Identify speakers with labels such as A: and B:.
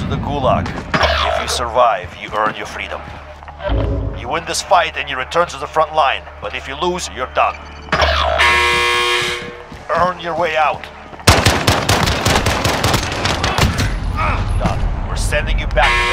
A: the gulag. If you survive, you earn your freedom. You win this fight and you return to the front line, but if you lose, you're done. Earn your way out. Done. We're sending you back